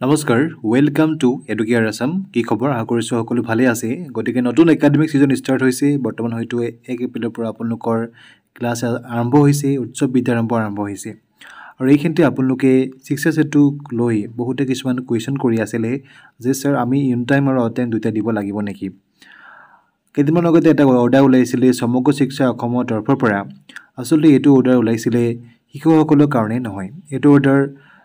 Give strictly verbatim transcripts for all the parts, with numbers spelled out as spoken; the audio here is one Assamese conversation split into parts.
নমস্কাৰ ওয়েলকাম টু এডুকেয়াৰ আসাম কি খবৰ আশা কৰিছো সকলো ভালে আছে গতিকে নতুন একাডেমিক সিজন স্টাৰ্ট হৈছে বৰ্তমান হয়তো এক এপ্ৰিলৰ পৰা আপোনালোকৰ ক্লাছ আৰম্ভ হৈছে উৎসৱ বিদ্যাৰম্ভ আৰম্ভ হৈছে আৰু এইখিনিতে আপোনালোকে শিক্ষা সেতুক লৈ বহুতে কিছুমান কোৱেশ্চন কৰি আছিল যে স্যাৰ আমি ইন টাইম আৰু আউট টাইম দুটা দিব লাগিব নেকি কেইদিনমান আগতে এটা অৰ্ডাৰ ওলাইছিল সমগ্ৰ শিক্ষা অসমৰ তৰফৰ পৰা আসলে এটো অৰ্ডাৰ ওলাইছিল শিক্ষকসকলৰ কাৰণে নহয় এটো অৰ্ডাৰ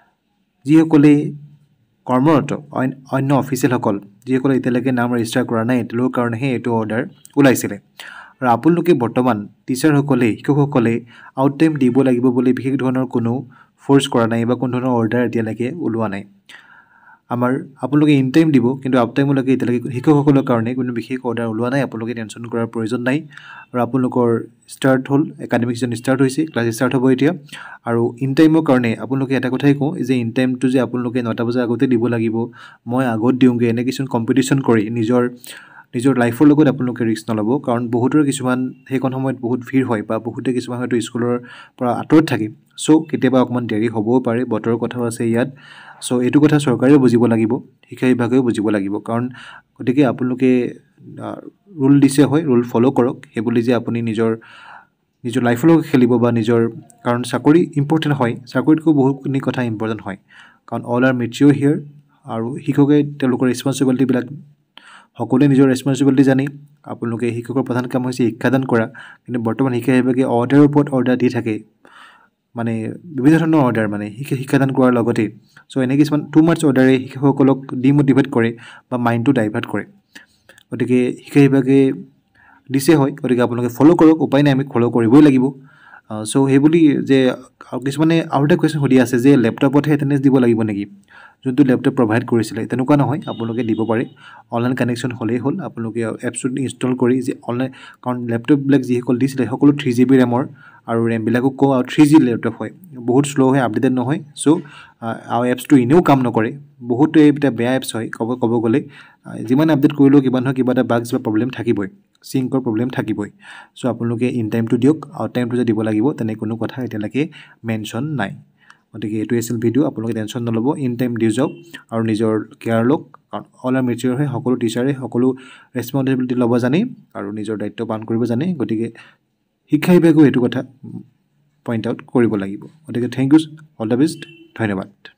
যিসকলে কৰ্মৰত অন্য অফিচিয়েল সকল যিসকলে এতিয়ালৈকে নাম ৰেজিষ্টাৰ কৰা নাই তেওঁলোকৰ কাৰণেহে এইটো অৰ্ডাৰ ওলাইছিলে আৰু আপোনালোকে বৰ্তমান টিচাৰ সকলে শিক্ষকসকলে আউট টাইম দিব লাগিব বুলি বিশেষ ধৰণৰ কোনো ফোৰ্স কৰা নাই বা কোনো ধৰণৰ অৰ্ডাৰ এতিয়ালৈকে ওলোৱা নাই আমাৰ আপোনালোকে ইন টাইম দিব কিন্তু আউট টাইম লাগে এতিয়ালৈকে শিক্ষকসকলৰ কাৰণে কোনো বিশেষ অৰ্ডাৰ ওলোৱা নাই আপোনালোকে টেনচন কৰাৰ প্ৰয়োজন নাই আৰু আপোনালোকৰ ষ্টাৰ্ট হ'ল একাডেমিক সিজন ষ্টাৰ্ট হৈছে ক্লাছ ষ্টাৰ্ট হ'ব এতিয়া আৰু ইন টাইমৰ কাৰণে আপোনালোকে এটা কথাই কওঁ যে ইন টাইমটো যে আপোনালোকে নটা বজাৰ আগতে দিব লাগিব মই আগত দিওঁগে এনে কিছু কম্পিটিশন কৰি নিজৰ নিজৰ লাইফৰ লগত আপোনালোকে ৰিস্ক নলব কাৰণ বহুতৰ কিছুমান হেকন সময়ত বহুত ভিৰ হয় বা বহুতে কিছুমান হয়তো স্কুলৰ পৰা আঁতৰত থাকে সো কেতিয়াবা অকমান দেৰি হ'বও পাৰে বতৰৰ কথাও আছে ইয়াত সো এটো কথা চৰকাৰেও বুজিব লাগিব শিক্ষা বিভাগেও বুজিব লাগিব কাৰণ গতিকে আপোনালোকে ৰুল দিছে হয় ৰুল ফলো কৰক হে বুলি যে আপুনি নিজৰ নিজৰ লাইফৰ লগত খেলিব বা নিজৰ কাৰণ চাকৰি ইম্পৰ্টেন্ট হয় চাকৰিতকৈ বহুতখিনি কথা ইম্পৰ্টেন্ট হয় কাৰণ অল আৰ মেচিউৰ হিয়াৰ আৰু শিক্ষকে তেওঁলোকৰ ৰেসপন্সিবিলিটি বিলাক সকলোৱে নিজৰ ৰেসপন্সিবিলিটি জানি আপোনালোকে শিক্ষকৰ প্ৰধান কাম হৈছে শিক্ষাদান কৰা কিন্তু বৰ্তমান শিক্ষা বিভাগে অৰ্ডাৰৰ ওপৰত অৰ্ডাৰ দি থাকে মানে বিভিন্ন ধৰণৰ অৰ্ডাৰ মানে শিক্ষাদান কৰাৰ লগতে সো এনে কিছুমান টু মাচ অৰ্ডাৰে শিক্ষকসকলক ডিমোটিভেট কৰে বা মাইন্ডটো ডাইভাৰ্ট কৰে গতিকে শিক্ষা বিভাগে দিছে হয় গতিকে আপোনালোকে ফলো কৰক উপায় নাই আমি ফলো কৰিবই লাগিব সো হে বুলি যে কিছুমানে আৰু এটা কোৱেশ্চন হদি আছে যে ল্যাপটপত এটেন্ডেন্স দিব লাগিব নেকি যোনটো ল্যাপটপ প্ৰভাইড কৰিছিলে তেনেকুৱা নহয় আপোনালোকে দিব পাৰে অনলাইন কানেকচন হলেই হল আপোনালোকে এপছ ইনষ্টল কৰি যে অনলাইন কাৰণ ল্যাপটপ ব্লেক যি সকল দিছিলে সকলো থ্ৰী জি বি ৰেমৰ আৰু ৰেম বিলাকো কো থ্ৰী জি ল্যাপটপ হয় বহুত স্লো হয় আপডেটেড নহয় সো আৰু এপছটো ইনেও কাম নকৰে বহুত এটা বেয়া এপছ হয় কব কব গলে যিমান আপডেট কৰিলো কিবা নহয় কিবা এটা বাগছ বা প্ৰবলেম থাকিবই সিঙ্কৰ প্ৰবলেম থাকিবই সো আপোনালোকে ইন টাইমটো দিওক আউট টাইমটো যে দিব লাগিব তেনে কোনো কথা এতিয়ালৈকে মেনশন নাই গতিকে এটো আছিল ভিডিও আপোনালোকে টেনচন নলব ইন টাইম দি যাওক আৰু নিজৰ কেয়াৰ লওক কাৰণ অল আৰ মেচিউৰ হয় সকলো টিচাৰে সকলো ৰেসপন্সিবিলিটি লব জানে আৰু নিজৰ দায়িত্ব পালন কৰিব জানে গতিকে শিক্ষা বিভাগেও এটো কথা পইণ্ট আউট কৰিব লাগিব গতিকে thank you all the best ধন্যবাদ